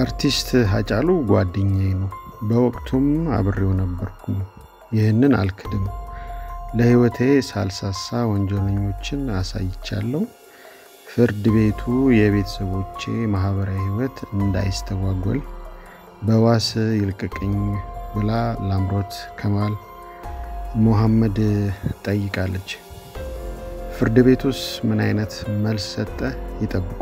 አርቲስት ሀጫሉ ጓደኛዬ ነው በወቅቱም አብሬው ነበርኩ ይሄንን አልክድም ለህይወቴ ሳልሳሳ ወንጀለኞችን አሳይቻለሁ ፍርድ ቤቱ የቤተሰቦቼ ማህበራዊ ህይወት እንዳይስተጓጎል በዋስ ይልቀቀኝ ብላ ላምሮት ከማል ሙሐመድ ጠይቃለች ፍርድ ቤቱስ ምን አይነት መልስ ሰጠ ይጠብቁ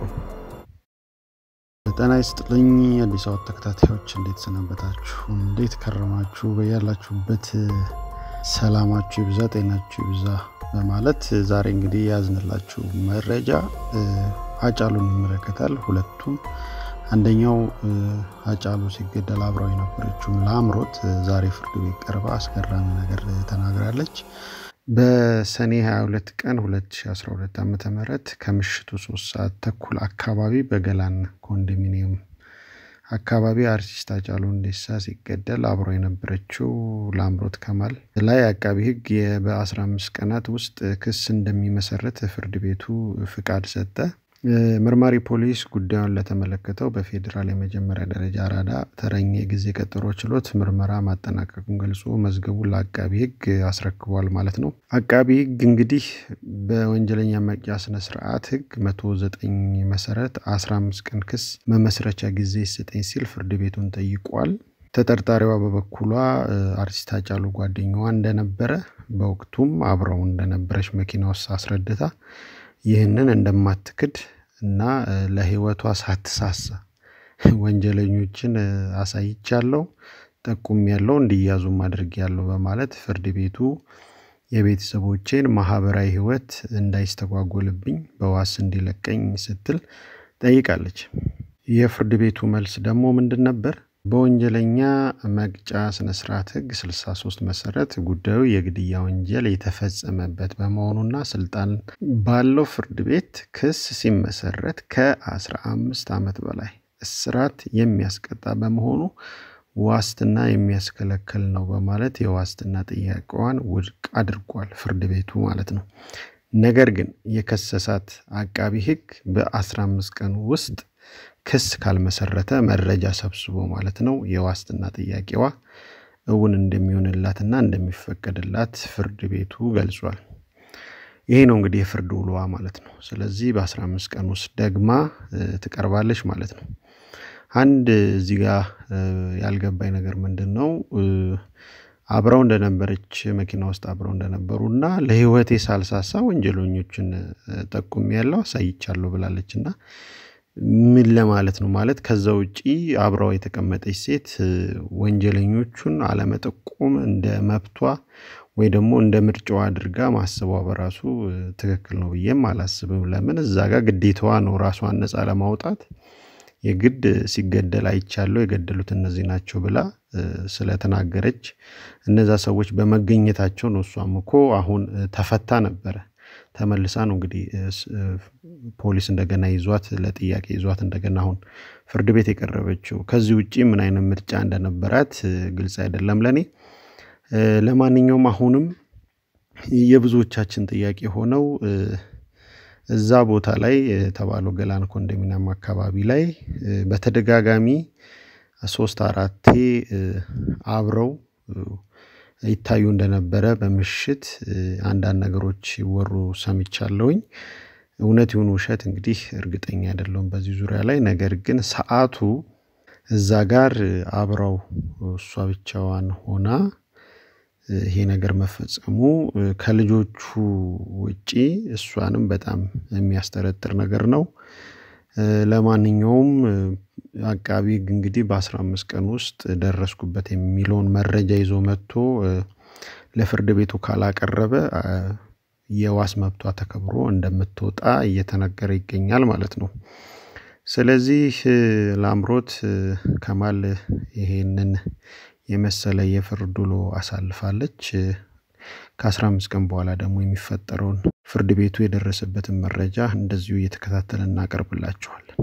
ጤና ይስጥልኝ አዲስ አበባ ተከታታዮች እንዴት ሰነበታችሁ እንዴት ከረማችሁ በያላችሁበት ሰላማችሁ ይብዛ ጤናችሁ ይብዛ በማለት ዛሬ እንግዲህ ያዝንላችሁ መረጃ ሀጫሉን ይመለከታል ሁለቱም አንደኛው ሀጫሉ ሲገደል አብራው የነበረችው ላምሮት ዛሬ ፍርድ ቤት ቀርባ አስገራሚ ነገር ተናግራለች በሰኔ 22 ቀን 2012 ዓመተ ምህረት ከምሽቱ 3 ሰዓት ተኩል አካባቢ በገላን ኮንዶሚኒየም አካባቢ አርቲስት ሀጫሉ ሁንዴሳ ሲገደል አብራው የነበረችው ላምሮት ከማል ላይ አቃቢ ህግ በ15 ቀናት ውስጥ ክስ እንደሚመሰረት ፍርድ ቤቱ ፍቃድ ሰጠ መርማሪ ፖሊስ ጉዳዩን ለተመለከተው በፌደራል የመጀመሪያ ደረጃ አራዳ ተረኛ ጊዜ ቀጠሮ ችሎት ምርመራ ማጠናቀቁን ገልጾ መዝገቡን ለአቃቢ ህግ አስረክቧል ማለት ነው አቃቢ ህግ እንግዲህ በወንጀለኛ መቅጫ ስነ ስርዓት ህግ 109 መሰረት 15 ቀን ክስ መመስረቻ ጊዜ ይሰጠኝ ሲል ፍርድ ቤቱን ጠይቋል ተጠርጣሪዋ በበኩሏ አርቲስት ሀጫሉ ጓደኛዋ እንደነበረ በወቅቱም አብራው እንደነበረች መኪና ውስጥ አስረድታ ይህንን እንደማትክድ እና ለህይወቷ ሳትሳሳ ወንጀለኞችን አሳይቻለሁ ጠቁም ያለው እንዲያዙ ማድረግ ያለው በማለት ፍርድ ቤቱ የቤተሰቦቼን ማህበራዊ ህይወት እንዳይስተጓጎልብኝ በዋስ እንዲለቀኝ ስትል ጠይቃለች የፍርድ ቤቱ መልስ ደግሞ ምንድን ነበር በወንጀለኛ መቅጫ ስነ ስርዓት ህግ 63 መሰረት ጉዳዩ የግድያ ወንጀል የተፈጸመበት በመሆኑና ስልጣን ባለው ፍርድ ቤት ክስ ሲመሰረት ከ15 አመት በላይ እስራት የሚያስቀጣ በመሆኑ ዋስትና የሚያስከለክል ነው በማለት የዋስትና ጥያቄዋን ውድቅ አድርጓል ፍርድ ቤቱ ማለት ነው ነገር ግን የከሰሳት አቃቢ ህግ በ15 ቀን ውስጥ ክስ ካልመሰረተ መረጃ ሰብስቦ ማለት ነው የዋስትና ጥያቄዋ እውን እንደሚሆንላትና እንደሚፈቀድላት ፍርድ ቤቱ ገልጿል ይሄ ነው እንግዲህ የፍርድ ውሏ ማለት ነው ስለዚህ በ15 ቀን ውስጥ ደግማ ትቀርባለች ማለት ነው አንድ እዚህ ጋር ያልገባኝ ነገር ምንድነው አብራው እንደነበረች መኪና ውስጥ አብራው እንደነበሩና ለህይወቴ ሳልሳሳ ወንጀለኞችን ጠቁም ያለው አሳይቻለሁ ብላለችና ምን ለማለት ነው ማለት ከዛው ውጪ አብራው የተቀመጠች ሴት ወንጀለኞቹን አለመጠቆም እንደ መብቷ ወይ ደግሞ እንደ ምርጫዋ አድርጋ ማሰቧ በራሱ ትክክል ነው ብዬም አላስብም ለምን እዛ ጋር ግዴታዋ ነው ራሷን ነፃ ለማውጣት የግድ ሲገደል አይቻለው የገደሉት እነዚህ ናቸው ብላ ስለተናገረች እነዛ ሰዎች በመገኘታቸው ነው እሷም እኮ አሁን ተፈታ ነበር ተመልሳ ነው እንግዲህ ፖሊስ እንደገና ይዟት ለጥያቄ ይዟት እንደገና አሁን ፍርድ ቤት የቀረበችው ከዚህ ውጪ ምን አይነት ምርጫ እንደነበራት ግልጽ አይደለም ለኔ ለማንኛውም አሁንም የብዙዎቻችን ጥያቄ ሆነው እዛ ቦታ ላይ ተባለው ገላን ኮንዶሚኒየም አካባቢ ላይ በተደጋጋሚ 3-4 አብረው ይታዩ እንደነበረ በመሽት አንዳንድ ነገሮች ይወሩ ሰምቻለሁኝ እውነት ይሁን ውሸት እንግዲህ እርግጠኛ አይደለም በዚህ ዙሪያ ላይ ነገር ግን ሰዓቱ እዛ ጋር አብራው እሷ ብቻዋን ሆና ይሄ ነገር መፈጸሙ ከልጆቹ ውጪ እሷንም በጣም የሚያስተረጥር ነገር ነው ለማንኛውም አቃቢ እንግዲህ በ15 ቀን ውስጥ ደረስኩበት የሚለውን መረጃ ይዞ መጥቶ ለፍርድ ቤቱ ካላቀረበ የዋስ መብቷ ተከብሮ እንደምትወጣ እየተነገረ ይገኛል ማለት ነው ስለዚህ ላምሮት ከማል ይሄንን የመሰለ የፍርድ ውሎ አሳልፋለች ከ15 ቀን በኋላ ደግሞ የሚፈጠረውን ፍርድ ቤቱ የደረሰበትን መረጃ እንደዚሁ እየተከታተልን እናቀርብላችኋለን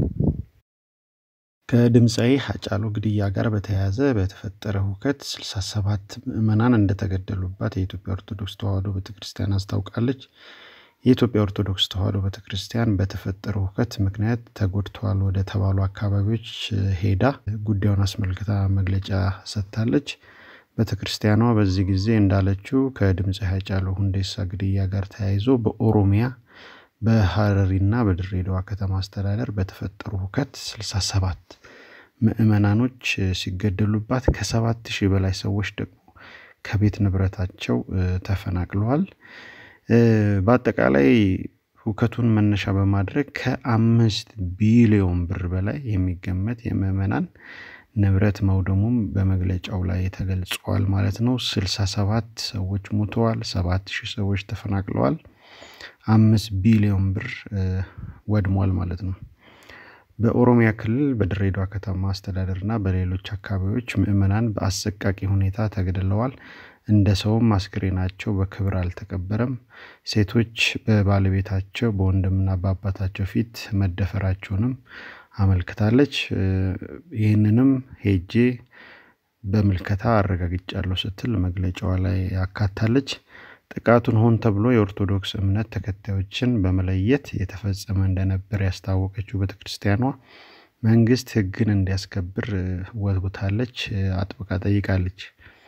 ከድምጻይ ሀጫሉ ግድያ ጋር በተያያዘ በተፈጠረው ሁከት 67 ምዕመናን እንደተገደሉባት የኢትዮጵያ ኦርቶዶክስ ተዋሕዶ ቤተክርስቲያን አስታውቃለች የኢትዮጵያ ኦርቶዶክስ ተዋሕዶ ቤተክርስቲያን በተፈጠረው ሁከት ምክንያት ተጎድተዋል ወደ ተባሉ አካባቢዎች ሄዳ ጉዳዩን አስመልክታ መግለጫ ሰጥታለች። ቤተክርስቲያኗ በዚህ ጊዜ እንዳለችው ከድምጽ ሀጫሉ ሁንዴሳ ግድያ ጋር ተያይዞ በኦሮሚያ በሐረሪና በድሬዳዋ ከተማ አስተዳደር በተፈጠረው ሁከት 67 ምዕመናኖች ሲገደሉባት ከ7000 በላይ ሰዎች ደግሞ ከቤት ንብረታቸው ተፈናቅለዋል። በአጠቃላይ ሁከቱን መነሻ በማድረግ ከ5 ቢሊዮን ብር በላይ የሚገመት የምዕመናን ንብረት መውደሙም በመግለጫው ላይ ተገልጿል ማለት ነው። 67 ሰዎች ሞተዋል፣ 7000 ሰዎች ተፈናቅለዋል፣ 5 ቢሊዮን ብር ወድሟል ማለት ነው። በኦሮሚያ ክልል በድሬዳዋ ከተማ አስተዳደርና በሌሎች አካባቢዎች ምዕመናን በአሰቃቂ ሁኔታ ተገድለዋል። እንደ ሰውም አስክሬናቸው በክብር አልተቀበረም። ሴቶች በባለቤታቸው በወንድምና በአባታቸው ፊት መደፈራቸውንም አመልክታለች። ይህንንም ሄጄ በመልከታ አረጋግጫለሁ ስትል መግለጫዋ ላይ ያካታለች። ጥቃቱን ሆን ተብሎ የኦርቶዶክስ እምነት ተከታዮችን በመለየት የተፈጸመ እንደነበር ያስታወቀችው ቤተክርስቲያኗ መንግስት ሕግን እንዲያስከብር ወትውታለች፣ አጥብቃ ጠይቃለች።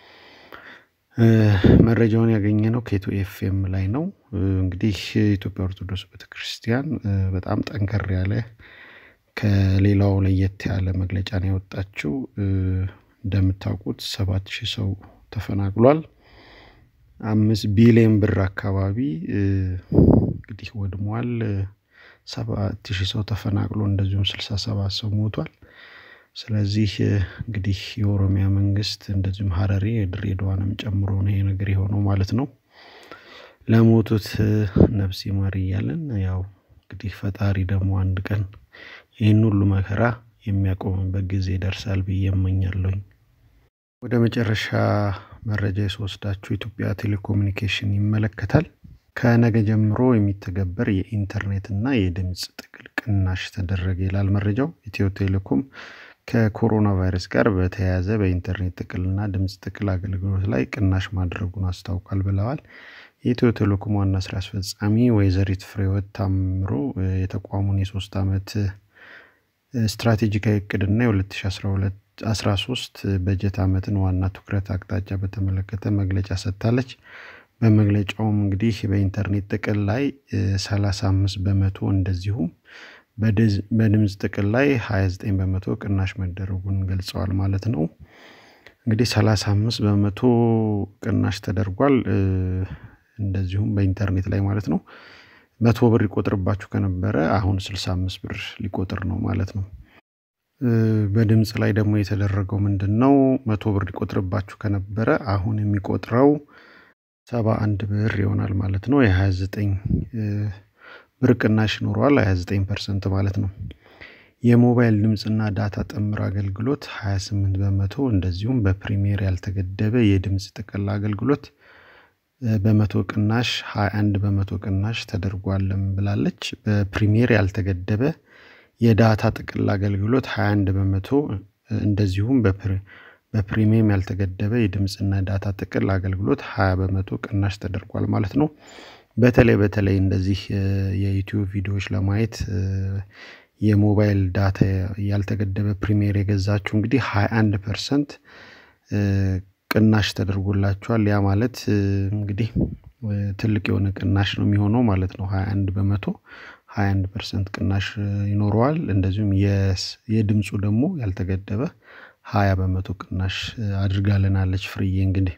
መረጃውን ያገኘነው ከኢትዮኤፍኤም ላይ ነው። እንግዲህ የኢትዮጵያ ኦርቶዶክስ ቤተክርስቲያን በጣም ጠንከር ያለ ከሌላው ለየት ያለ መግለጫ ነው ያወጣችው። እንደምታውቁት 7000 ሰው ተፈናቅሏል። 5 ቢሊዮን ብር አካባቢ እንግዲህ ወድሟል። 7000 ሰው ተፈናቅሎ እንደዚሁም 67 ሰው ሞቷል። ስለዚህ እንግዲህ የኦሮሚያ መንግስት እንደዚሁም ሐረሪ ድሬዳዋንም ጨምሮ ነው ይሄ ነገር የሆነው ማለት ነው። ለሞቱት ነፍስ ይማር ይያለን። ያው እንግዲህ ፈጣሪ ደግሞ አንድ ቀን ይሄን ሁሉ መከራ የሚያቆምበት ጊዜ ይደርሳል ብዬ እመኛለሁ። ወደ መጨረሻ መረጃ የወስዳችሁ ኢትዮጵያ ቴሌኮሙኒኬሽን ይመለከታል። ከነገ ጀምሮ የሚተገበር የኢንተርኔትና የድምጽ ጥቅል ቅናሽ ተደረገ ይላል መረጃው። ኢትዮ ቴሌኮም ከኮሮና ቫይረስ ጋር በተያያዘ በኢንተርኔት ጥቅልና ድምጽ ጥቅል አገልግሎት ላይ ቅናሽ ማድረጉን አስታውቋል ብለዋል። የኢትዮ ቴሌኮም ዋና ስራ አስፈጻሚ ወይዘሪት ፍሬህይወት ታምሮ የተቋሙን የ3 ዓመት ስትራቴጂካዊ እቅድና የ2012-13 በጀት ዓመትን ዋና ትኩረት አቅጣጫ በተመለከተ መግለጫ ሰጥታለች። በመግለጫውም እንግዲህ በኢንተርኔት ጥቅል ላይ 35% እንደዚሁም በድምጽ ጥቅል ላይ 29% ቅናሽ መደረጉን ገልጸዋል ማለት ነው። እንግዲህ 35% ቅናሽ ተደርጓል። እንደዚሁም በኢንተርኔት ላይ ማለት ነው 100 ብር ይቆጥርባችሁ ከነበረ አሁን 65 ብር ሊቆጥር ነው ማለት ነው። በድምጽ ላይ ደግሞ የተደረገው ምንድነው? 100 ብር ይቆጥርባችሁ ከነበረ አሁን የሚቆጥረው 71 ብር ይሆናል ማለት ነው። የ29 ብር ቅናሽ ኖሯል፣ 29% ማለት ነው። የሞባይል ድምጽና ዳታ ጥምር አገልግሎት 28%፣ እንደዚሁም በፕሪሚየር ያልተገደበ የድምጽ ጥቅል አገልግሎት በ100 ቅናሽ 21% ቅናሽ ተደርጓልም ብላለች። በፕሪሚየር ያልተገደበ የዳታ ጥቅል አገልግሎት 21%፣ እንደዚሁም በፕሪሚየም ያልተገደበ የድምጽና ዳታ ጥቅል አገልግሎት 20% ቅናሽ ተደርጓል ማለት ነው። በተለይ እንደዚህ የዩቲዩብ ቪዲዮዎች ለማየት የሞባይል ዳታ ያልተገደበ ፕሪሚየር የገዛችሁ እንግዲህ 21% ቅናሽ ተደርጎላችኋል። ያ ማለት እንግዲህ ትልቅ የሆነ ቅናሽ ነው የሚሆነው ማለት ነው። 21% ቅናሽ ይኖረዋል። እንደዚሁም የድምጹ ደግሞ ያልተገደበ 20% ቅናሽ አድርጋለናለች ፍሪዬ። እንግዲህ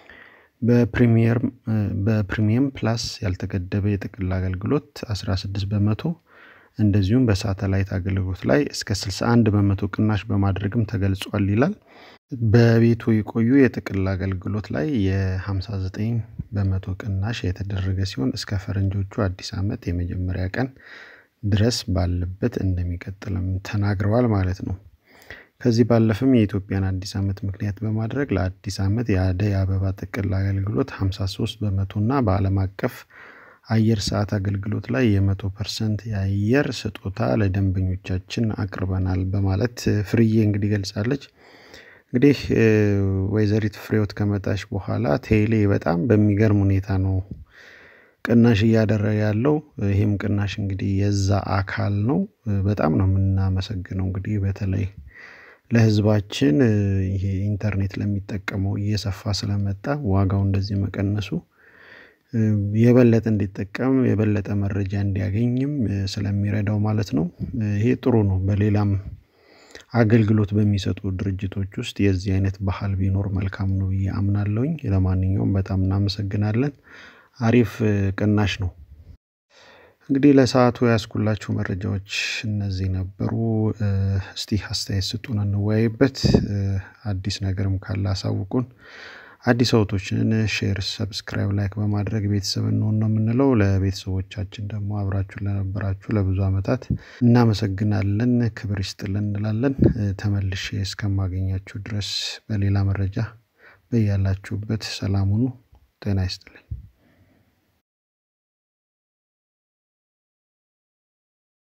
በፕሪሚየም ፕላስ ያልተገደበ የጥቅል አገልግሎት 16%፣ እንደዚሁም በሳተላይት አገልግሎት ላይ እስከ 61% ቅናሽ በማድረግም ተገልጿል ይላል። በቤቱ የቆዩ የጥቅል አገልግሎት ላይ የ59% ቅናሽ የተደረገ ሲሆን እስከ ፈረንጆቹ አዲስ ዓመት የመጀመሪያ ቀን ድረስ ባለበት እንደሚቀጥልም ተናግረዋል ማለት ነው። ከዚህ ባለፈም የኢትዮጵያን አዲስ ዓመት ምክንያት በማድረግ ለአዲስ ዓመት የአደይ አበባ ጥቅል አገልግሎት 53% እና በዓለም አቀፍ አየር ሰዓት አገልግሎት ላይ የ100% የአየር ስጦታ ለደንበኞቻችን አቅርበናል በማለት ፍሪዬ እንግዲህ ገልጻለች። እንግዲህ ወይዘሪት ፍሬህይወት ከመጣች በኋላ ቴሌ በጣም በሚገርም ሁኔታ ነው ቅናሽ እያደረገ ያለው ይሄም ቅናሽ እንግዲህ የዛ አካል ነው በጣም ነው የምናመሰግነው እንግዲህ በተለይ ለህዝባችን ይሄ ኢንተርኔት ለሚጠቀመው እየሰፋ ስለመጣ ዋጋው እንደዚህ መቀነሱ የበለጠ እንዲጠቀም የበለጠ መረጃ እንዲያገኝም ስለሚረዳው ማለት ነው ይሄ ጥሩ ነው በሌላም አገልግሎት በሚሰጡ ድርጅቶች ውስጥ የዚህ አይነት ባህል ቢኖር መልካም ነው ያምናለሁኝ ለማንኛውም በጣም እናመሰግናለን አሪፍ ቅናሽ ነው እንግዲህ ለሰዓቱ ያስኩላችሁ መረጃዎች እነዚህ ነበሩ እስቲ አስተያየት ስጡን እንወያይበት አዲስ ነገርም ካለ አሳውቁን አዲስ አውቶችን ሼር ሰብስክራይብ ላይክ በማድረግ ቤተሰብ ነው የምንለው ለቤተሰቦቻችን ደግሞ አብራችሁ ለነበራችሁ ለብዙ አመታት እናመሰግናለን ክብር ይስጥልን እንላለን ተመልሼ እስከማገኛችሁ ድረስ በሌላ መረጃ በያላችሁበት ሰላም ሁኑ ጤና ይስጥልኝ